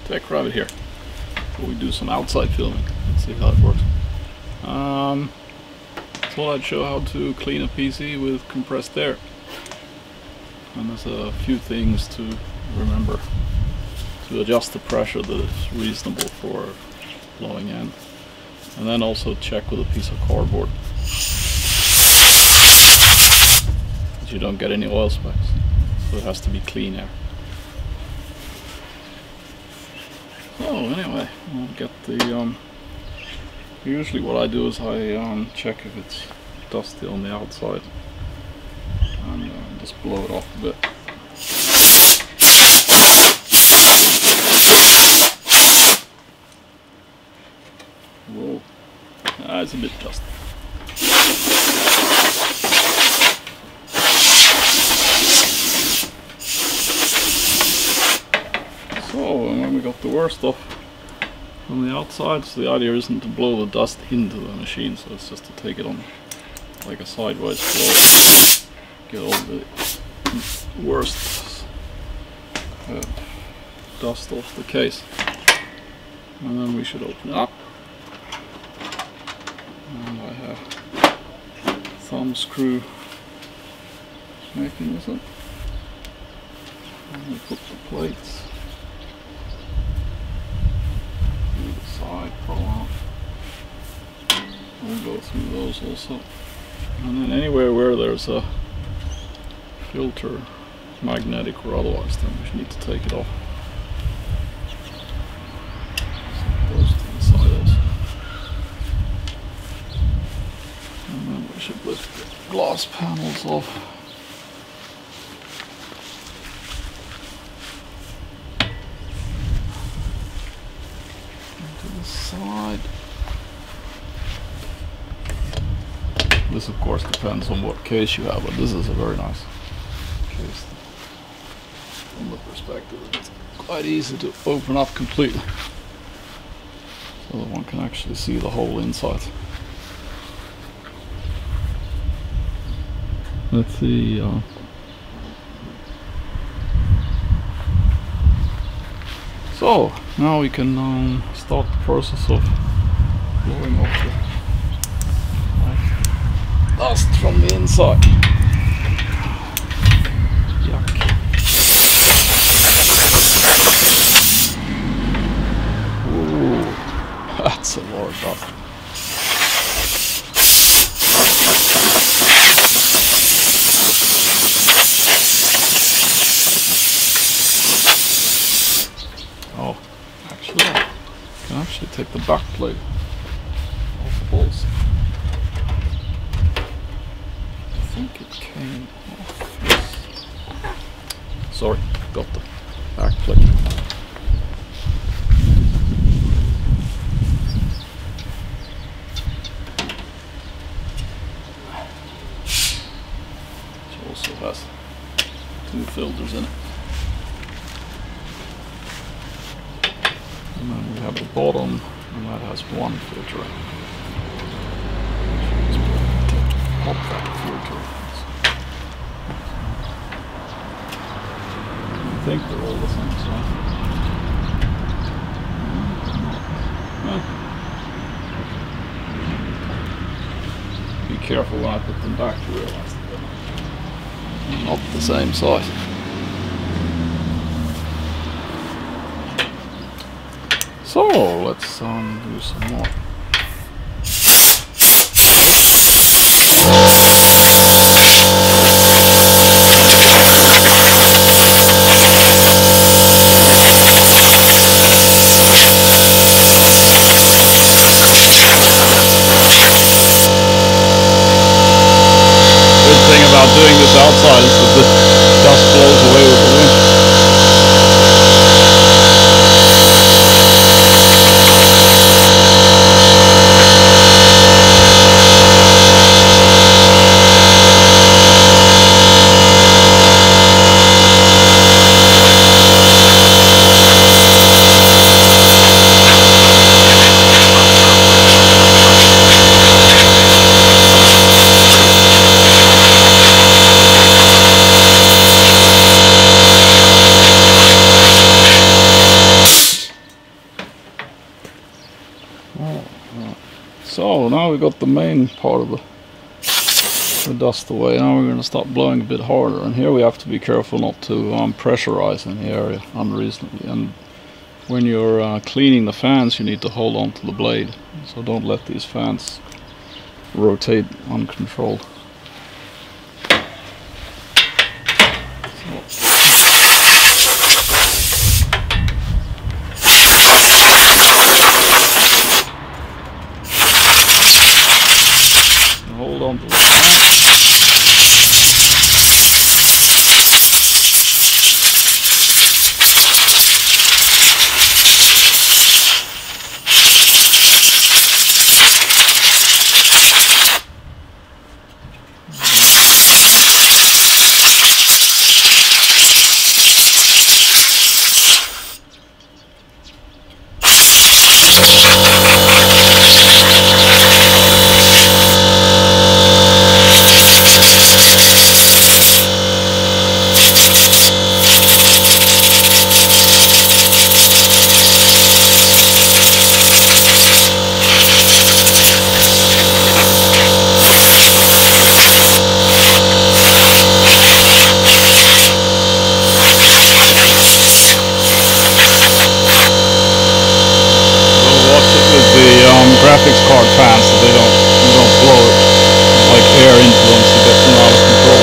Take rabbit here. We do some outside filming. Let's see how it works. Thought I'd show how to clean a PC with compressed air. And there's a few things to remember to adjust the pressure that is reasonable for blowing in. And then also check with a piece of cardboard that you don't get any oil specks. So it has to be clean air. So anyway, I'll get the usually what I do is I check if it's dusty on the outside and just blow it off a bit. Whoa, it's a bit dusty. So, and then we got the worst stuff on the outside, so the idea isn't to blow the dust into the machine, so it's just to take it on like a sideways flow, get all the worst dust off the case, and then we should open it up. And I have thumb screw mechanism, and we put the plates to the side, pull out. We'll go through those also. And then anywhere where there's a filter, magnetic or otherwise, then we need to take it off. So those to the side also. And then we should lift the glass panels off. To the side. This of course depends on what case you have, but this is a very nice case. From the perspective, it's quite easy to open up completely, so that one can actually see the whole inside. Let's see. So now we can start the process of blowing off the dust from the inside. Yuck. Ooh, that's a lot of dust. Oh, actually, I can actually take the back plate off the balls. I think it came off. Yes. Sorry, got the back plate. Which also has 2 filters in it. And then we have the bottom, and that has 1 filter in it. Pop that filter. I think they're all the same size. Be careful when I put them back to realize that they're not the same size. So let's do some more. Doing this outside is that the dust blows away with the wind. we got the main part of the dust away. Now we're going to start blowing a bit harder, and here we have to be careful not to pressurize any area unreasonably. And when you're cleaning the fans, you need to hold on to the blade, so don't let these fans rotate uncontrolled. Hold on to the fan. Graphics card fans, so you don't blow it like air into them, so you get them out of control.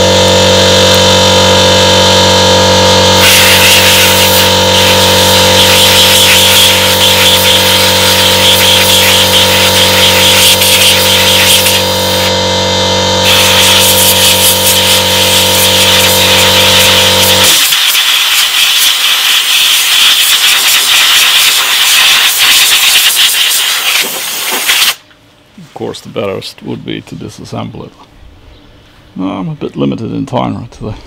Of course, the best would be to disassemble it. No, I'm a bit limited in time right today.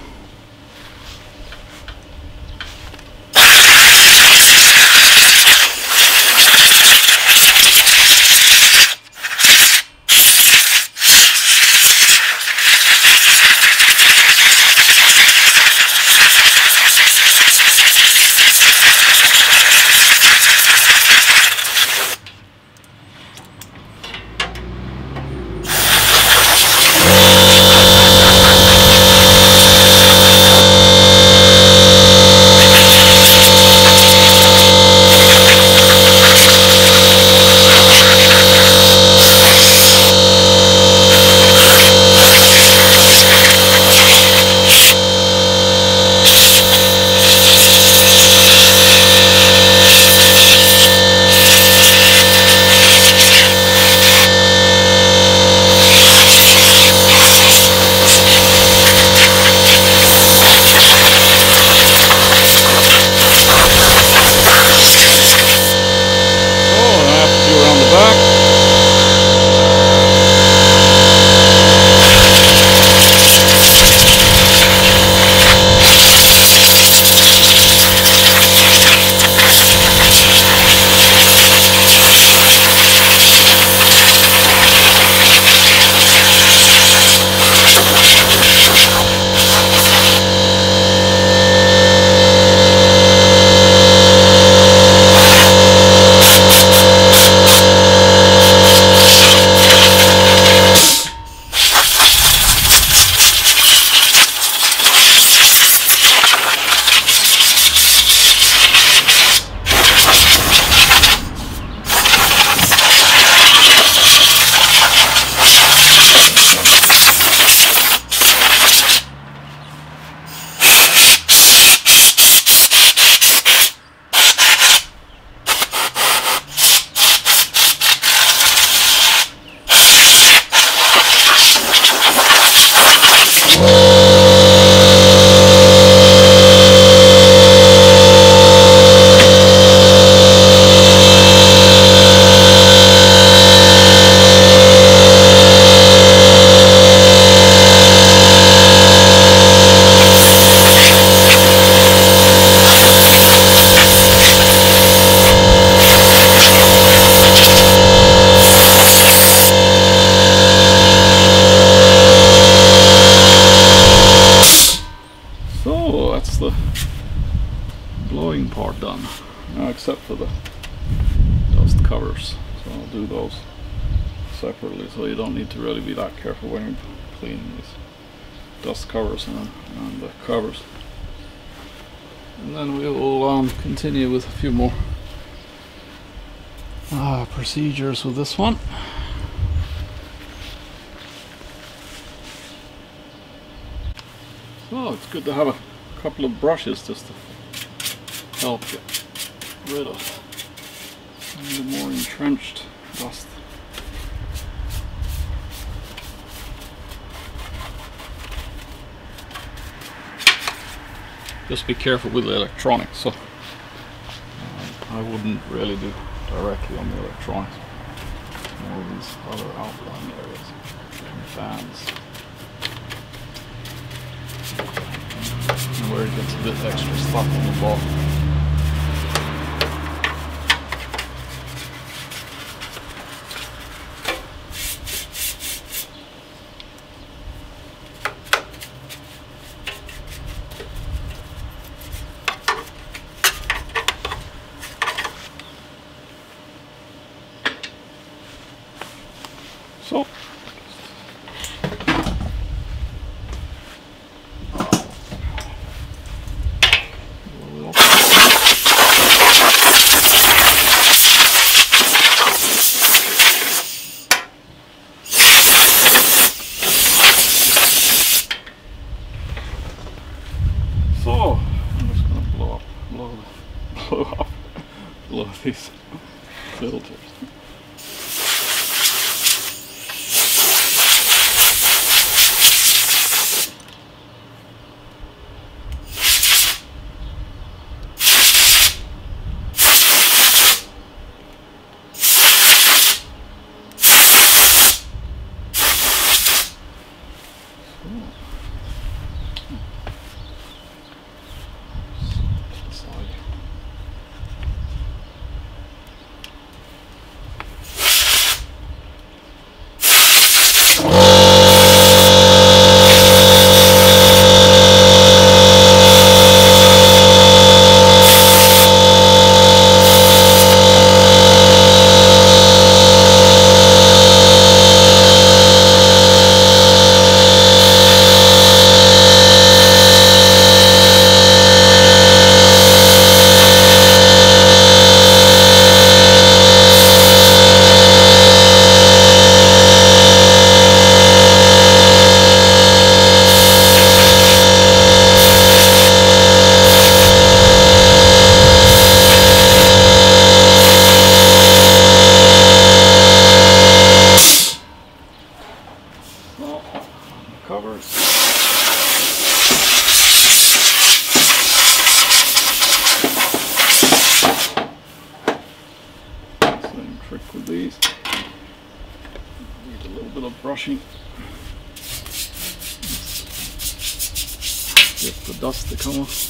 part done, except for the dust covers, so I'll do those separately, so you don't need to really be that careful when you're cleaning these dust covers and the covers. And then we will continue with a few more procedures with this one. So it's good to have a couple of brushes just to help get rid of some of the more entrenched dust. Just be careful with the electronics, so I wouldn't really do directly on the electronics, more of these other outlying areas and fans. And where it gets a bit extra stuff on the bottom. So, I'm just gonna blow these filters. Covers. Same trick with these. Need a little bit of brushing. Get the dust to come off.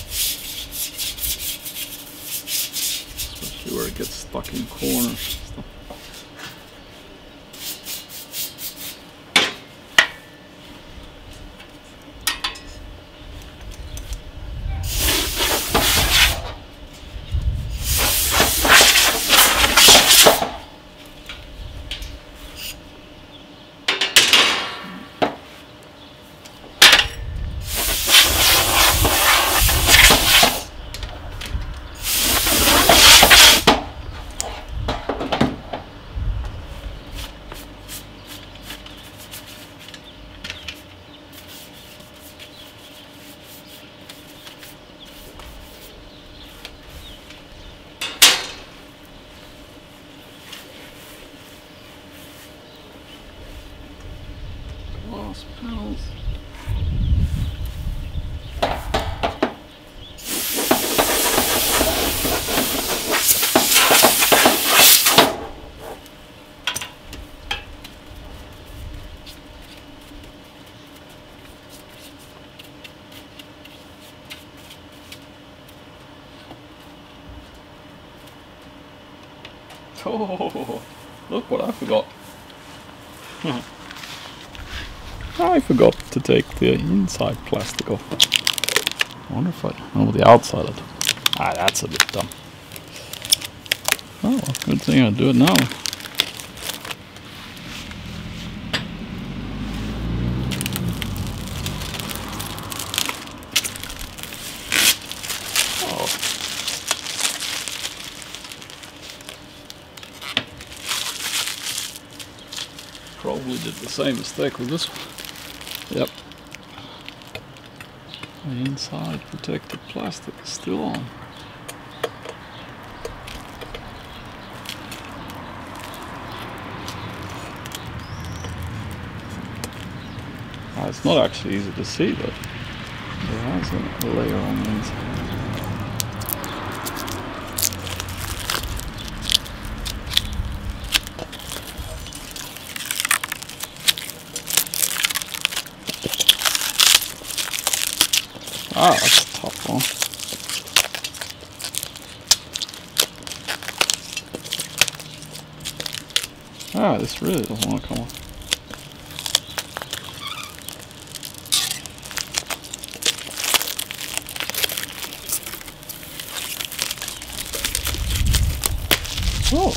Especially where it gets stuck in corners and stuff. Glass panels. Oh, look what I forgot. I forgot to take the inside plastic off. I wonder if I know the outside of it. Ah, that's a bit dumb. Oh, good thing I do it now. probably did the same mistake with this one. Yep. The inside protected plastic is still on. It's not actually easy to see, but there has a layer on the inside. Ah, that's a tough one. Ah, this really doesn't want to come off. Oh.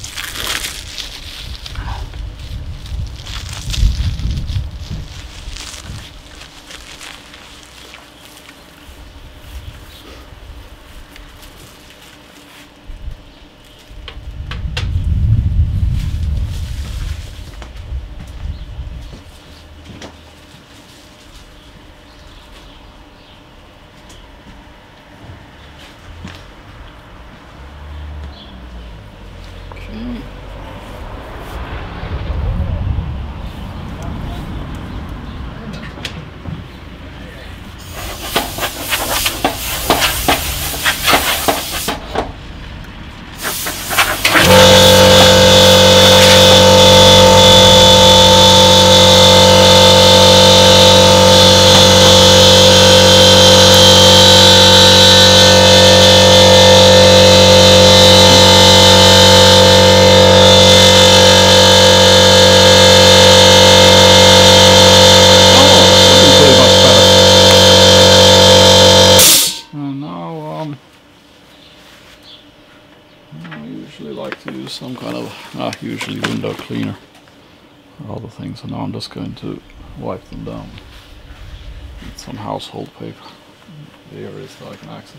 I usually like to use some kind of, usually window cleaner or other things, so now I'm just going to wipe them down with some household paper, the areas that I can access.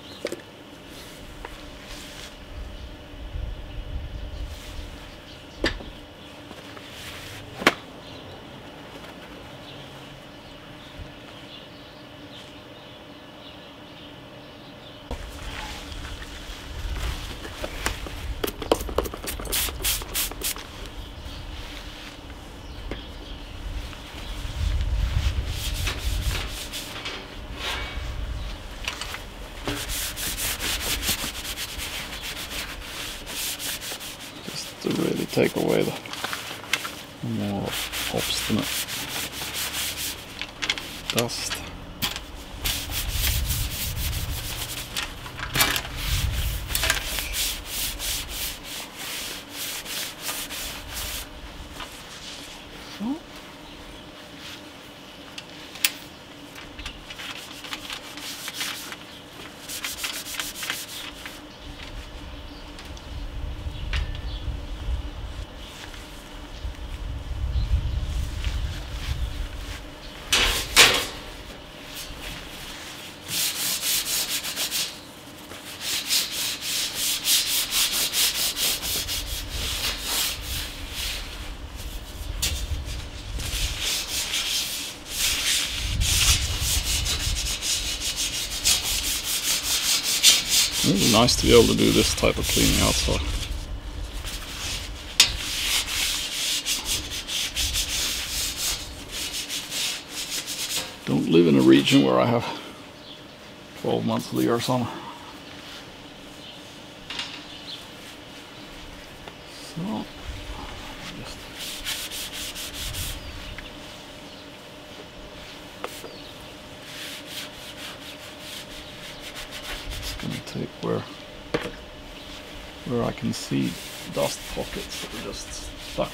To really take away the more obstinate dust. So. It would be nice to be able to do this type of cleaning outside. Don't live in a region where I have 12 months of the year summer. So, gonna take where I can see dust pockets that are just stuck.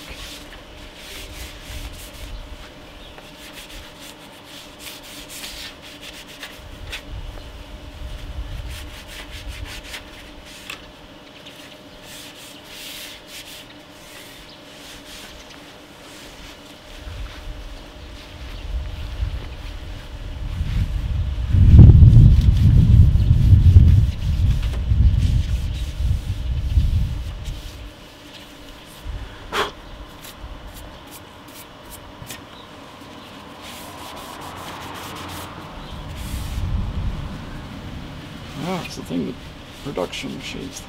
Yeah, it's the thing with production machines.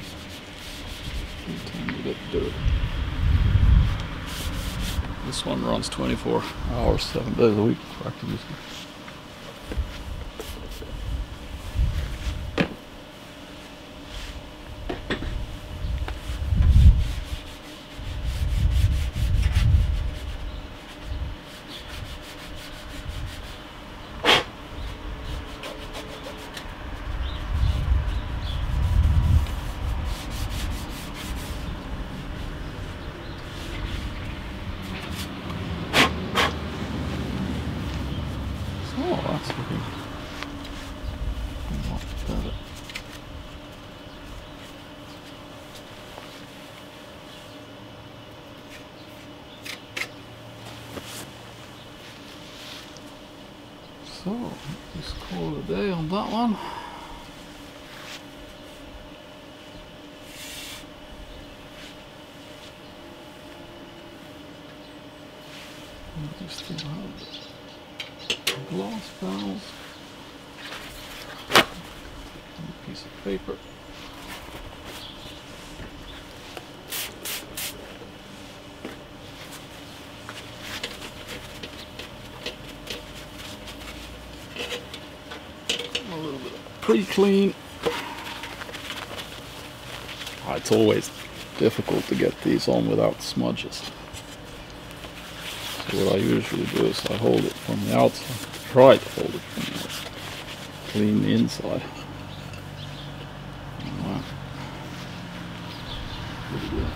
They tend to get dirty. This one runs 24 hours, 7 days a week, practically. Oh, that's looking a lot better. So, just call it a day on that one. We still have glass panels, a piece of paper. A little bit of pre-clean. It's always difficult to get these on without smudges. So what I usually do is I hold it from the outside, try to hold it from the outside, clean the inside. Wow. Pretty good.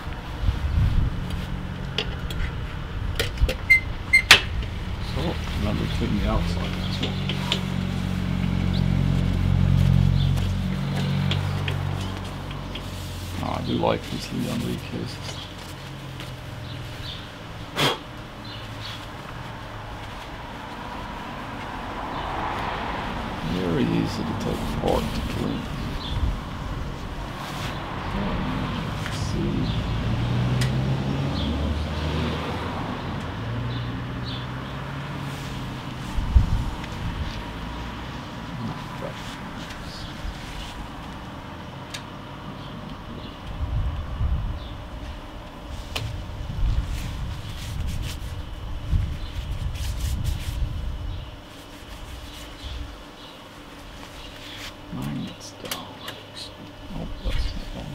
So remember to clean the outside as well. I do like these Leon cases. Very easy to take apart to clean. Let's see. Magnets down. Oh, that's not on.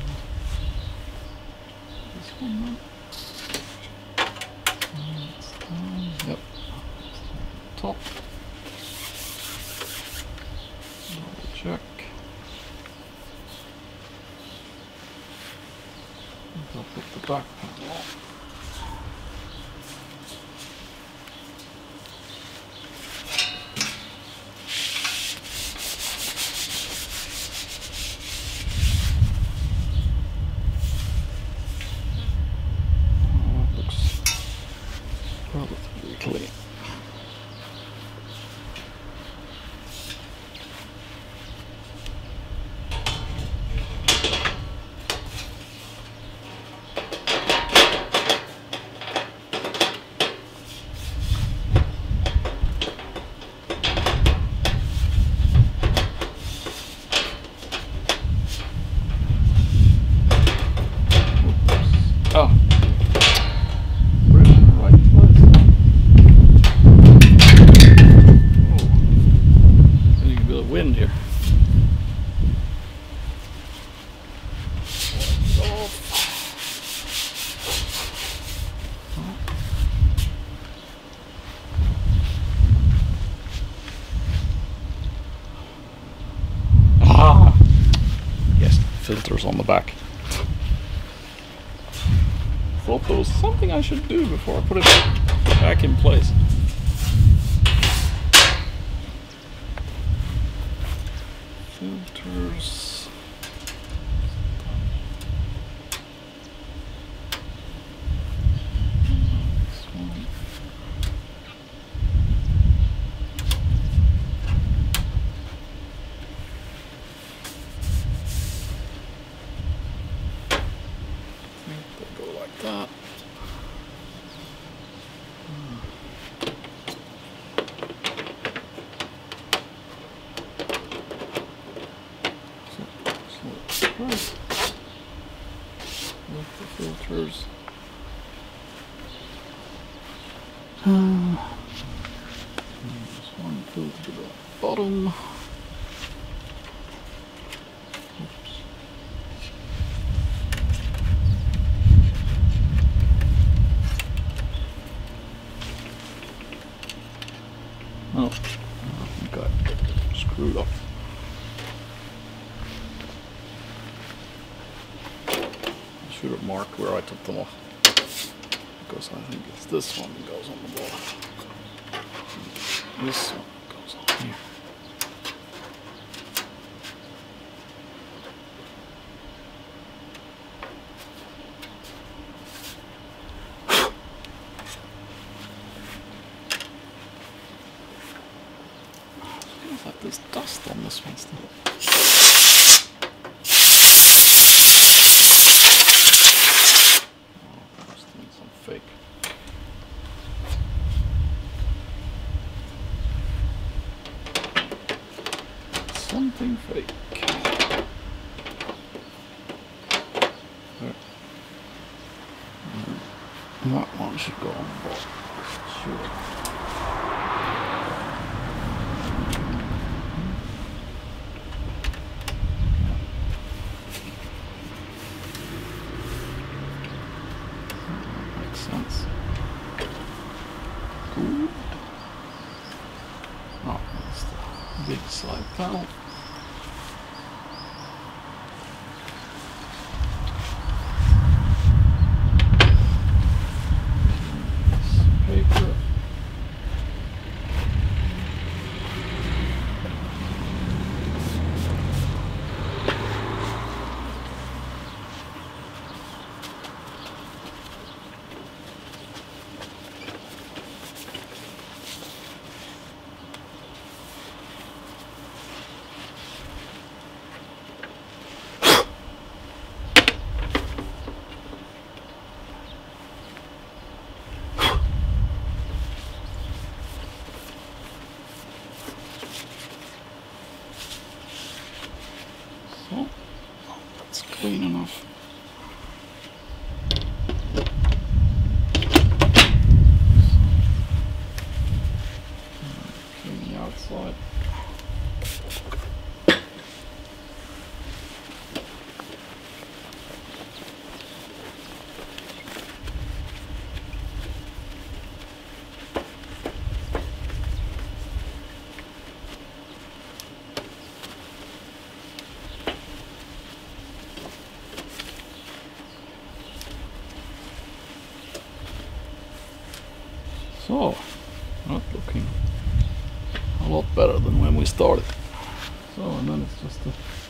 This one then. Magnets down. Yep. Top. Double check. I'll put the back panel on. Relatively clean. Oh. Wind here. Ah, yes, filters on the back. Thought there was something I should do before I put it back in place. Filters. They go like that. right. With the filters. There's one filter to the bottom. Oops. Oh, I think I screwed up. I should have marked where I took them off, because I think it's this one that goes on the bottom. This one goes on here. Feels like there's dust on this one still. Oh, just need some fake. Something fake. There. That one should go on the bottom. Sure. Makes sense. Good. Oh, that's the big side panel. Paper. So, that's clean enough. Clean the outside. So, not looking a lot better than when we started. So, and then it's just the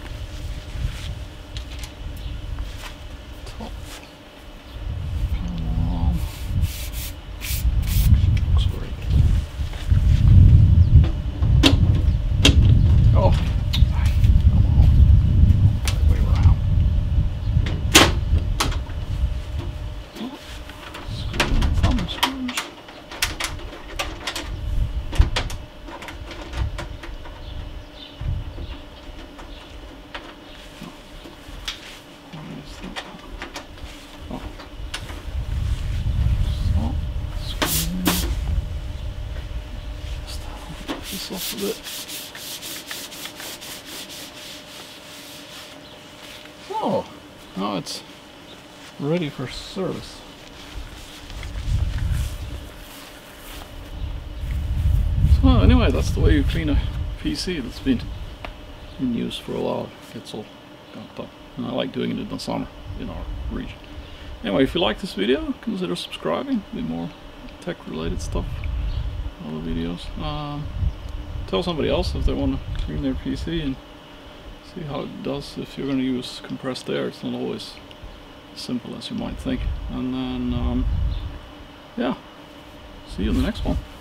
top panel. Looks great. Oh, come on, right way around. Oh, screw in the thumb screws. This off a bit. So, now it's ready for service. So anyway, that's the way you clean a PC that's been in use for a while. It gets all gunked up. And I like doing it in the summer in our region. Anyway, if you like this video, consider subscribing. Be more tech related stuff. Other videos. Tell somebody else if they want to clean their PC and see how it does. If you're going to use compressed air, it's not always as simple as you might think. And then, yeah, see you in the next one.